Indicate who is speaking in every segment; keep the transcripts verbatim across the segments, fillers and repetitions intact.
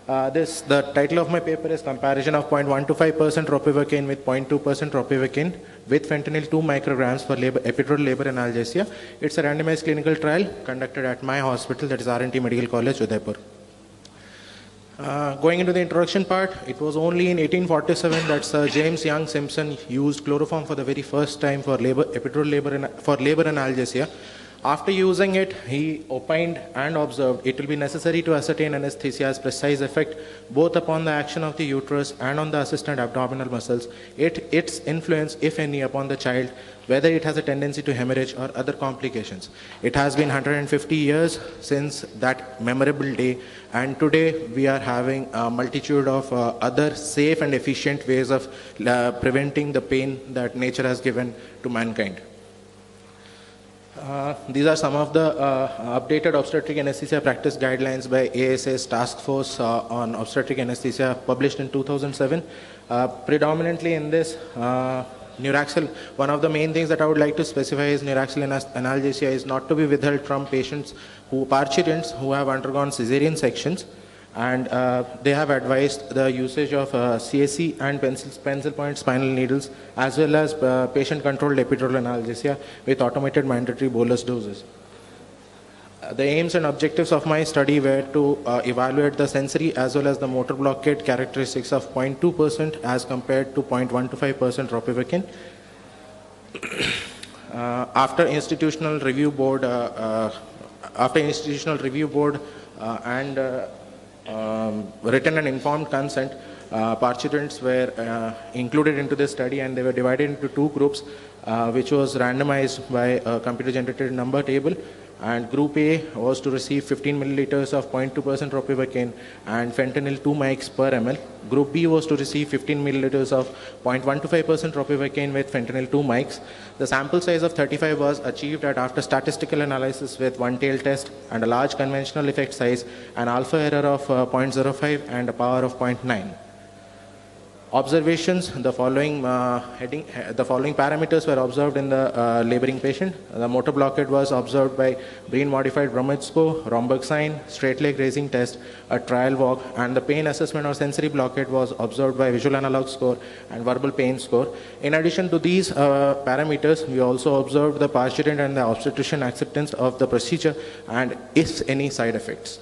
Speaker 1: Uh, this, the title of my paper is Comparison of zero point one two five percent ropivacaine with zero point two percent ropivacaine with fentanyl two micrograms for labor, epidural labor analgesia. It's a randomized clinical trial conducted at my hospital, that is R and T Medical College, Udaipur. Uh, going into the introduction part, it was only in eighteen forty-seven that Sir James Young Simpson used chloroform for the very first time for labor, epidural labor, for labor analgesia. After using it, he opined and observed it will be necessary to ascertain anesthesia's precise effect both upon the action of the uterus and on the assistant abdominal muscles, it, its influence, if any, upon the child, whether it has a tendency to hemorrhage or other complications. It has been one hundred fifty years since that memorable day, and today we are having a multitude of uh, other safe and efficient ways of uh, preventing the pain that nature has given to mankind. Uh, these are some of the uh, updated obstetric anesthesia practice guidelines by A S A's Task Force uh, on Obstetric Anesthesia, published in two thousand seven. Uh, predominantly in this, uh, Neuraxial, one of the main things that I would like to specify is neuraxial analgesia is not to be withheld from patients who, parturients who have undergone cesarean sections, and uh, they have advised the usage of uh, C S C and pencil, pencil point spinal needles, as well as uh, patient-controlled epidural analgesia with automated mandatory bolus doses. Uh, the aims and objectives of my study were to uh, evaluate the sensory as well as the motor blockade characteristics of zero point two percent as compared to zero point one two five percent ropivacaine. uh, after institutional review board, uh, uh, after institutional review board uh, and uh, Um, written and informed consent, uh, participants were uh, included into this study, and they were divided into two groups, uh, which was randomized by a computer-generated number table. And group A was to receive fifteen milliliters of zero point two percent ropivacaine and fentanyl two mics per ml. Group B was to receive fifteen milliliters of zero point one two five percent ropivacaine with fentanyl two mics. The sample size of thirty-five was achieved at after statistical analysis with one-tail test and a large conventional effect size, an alpha error of uh, zero point zero five and a power of zero point nine. Observations: the following uh, heading, uh, the following parameters were observed in the uh, laboring patient. The motor blockade was observed by Breen-modified Bromwich score, Romberg sign, straight leg raising test, a trial walk, and the pain assessment or sensory blockade was observed by visual analog score and verbal pain score. In addition to these uh, parameters, we also observed the parturient and the obstetrician acceptance of the procedure and if any side effects.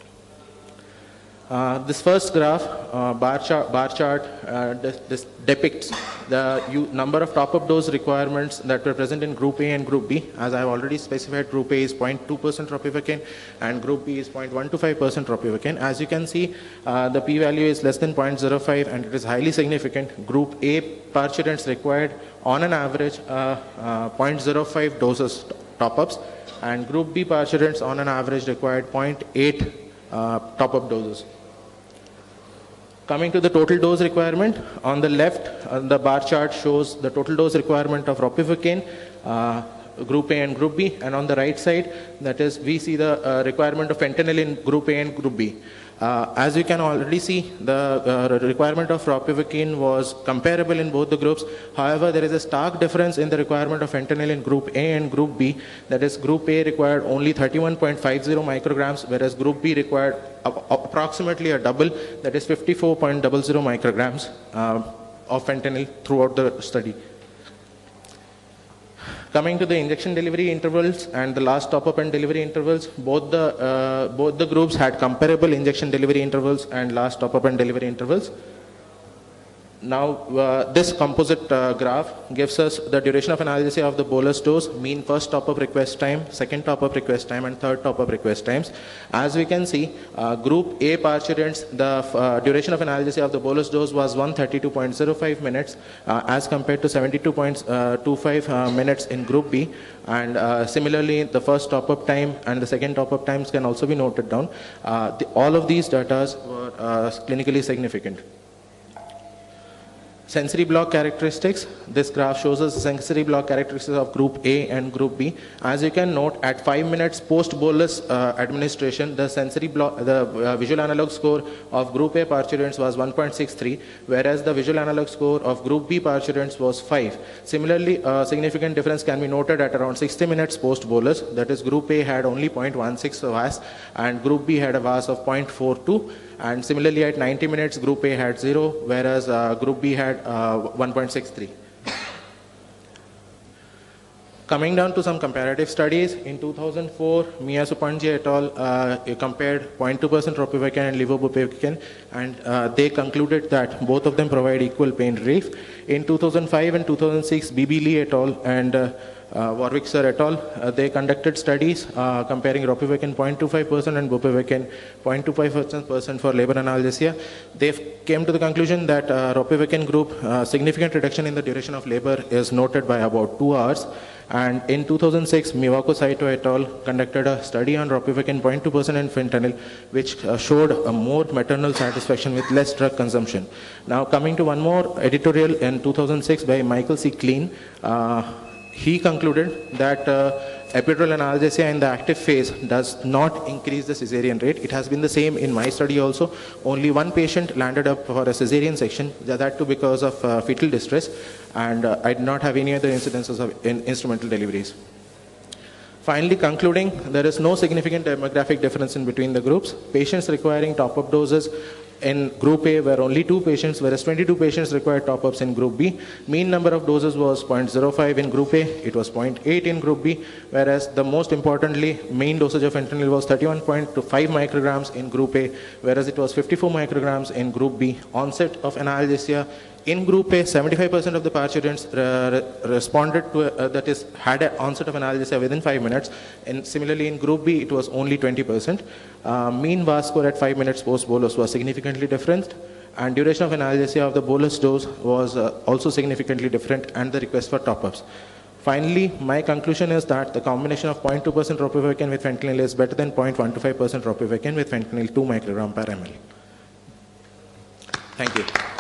Speaker 1: Uh, this first graph, uh, bar chart, bar chart uh, this, this depicts the u number of top-up dose requirements that were present in Group A and Group B. As I have already specified, Group A is zero point two percent ropivacaine and Group B is zero point one two five percent ropivacaine. As you can see, uh, the p-value is less than zero point zero five, and it is highly significant. Group A parturients required on an average uh, uh, zero point zero five doses top-ups, and Group B parturients on an average required zero point eight uh, top-up doses. Coming to the total dose requirement, on the left, uh, the bar chart shows the total dose requirement of ropivacaine, uh, Group A and Group B, and on the right side, that is, we see the uh, requirement of fentanyl in Group A and Group B. Uh, as you can already see, the uh, requirement of ropivacaine was comparable in both the groups. However, there is a stark difference in the requirement of fentanyl in Group A and Group B. That is, Group A required only thirty-one point five zero micrograms, whereas Group B required approximately a double, that is fifty-four point zero zero micrograms uh, of fentanyl throughout the study. Coming to the injection delivery intervals and the last top-up and delivery intervals, both the, uh, both the groups had comparable injection delivery intervals and last top-up and delivery intervals. Now, uh, this composite uh, graph gives us the duration of analgesia of the bolus dose, mean first top-up request time, second top-up request time, and third top-up request times. As we can see, uh, Group A parturients, the uh, duration of analgesia of the bolus dose was one hundred thirty-two point zero five minutes uh, as compared to seventy-two point two five uh, minutes in Group B. And uh, similarly, the first top-up time and the second top-up times can also be noted down. Uh, the, all of these data were uh, clinically significant. Sensory block characteristics. This graph shows us the sensory block characteristics of Group A and Group B. As you can note, at five minutes post-bolus uh, administration, the sensory block, the uh, visual analog score of Group A parturients was one point six three, whereas the visual analog score of Group B parturients was five. Similarly, a significant difference can be noted at around sixty minutes post-bolus. That is, Group A had only zero point one six V A S and Group B had a V A S of zero point four two. And similarly, at ninety minutes, Group A had zero, whereas uh, Group B had uh, one point six three. Coming down to some comparative studies, in two thousand four, Mia Supanji et al. Uh, compared zero point two percent ropivacaine and levobupivacaine, and uh, they concluded that both of them provide equal pain relief. In two thousand five and two thousand six, B B Lee et al. and uh, uh, Warwick Sir et al., uh, they conducted studies uh, comparing ropivacaine zero point two five percent and bupivacaine zero point two five percent for labor analgesia. They came to the conclusion that uh, ropivacaine group, uh, significant reduction in the duration of labor is noted by about two hours. And in two thousand six, Miwako Saito et al. Conducted a study on ropivacaine zero point two percent and fentanyl, which uh, showed a more maternal satisfaction with less drug consumption. Now, coming to one more editorial in two thousand six by Michael C. Klein, uh, he concluded that uh, epidural analgesia in the active phase does not increase the cesarean rate. It has been the same in my study also. Only one patient landed up for a cesarean section, that too because of uh, fetal distress, and uh, I did not have any other incidences of in instrumental deliveries. Finally, concluding, there is no significant demographic difference in between the groups. Patients requiring top-up doses in Group A were only two patients, whereas twenty-two patients required top-ups in Group B. Mean number of doses was zero point zero five in Group A, it was zero point eight in Group B, whereas the most importantly, mean dosage of fentanyl was thirty-one point five micrograms in Group A, whereas it was fifty-four micrograms in Group B. Onset of analgesia in Group A, seventy-five percent of the participants uh, responded to, uh, that is, had an onset of analgesia within five minutes. And similarly, in Group B, it was only twenty percent. Uh, mean V A S score at five minutes post-bolus was significantly different. And duration of analgesia of the bolus dose was uh, also significantly different, and the request for top-ups. Finally, my conclusion is that the combination of zero point two percent ropivacaine with fentanyl is better than zero point one two five percent ropivacaine with fentanyl two microgram per ml. Thank you.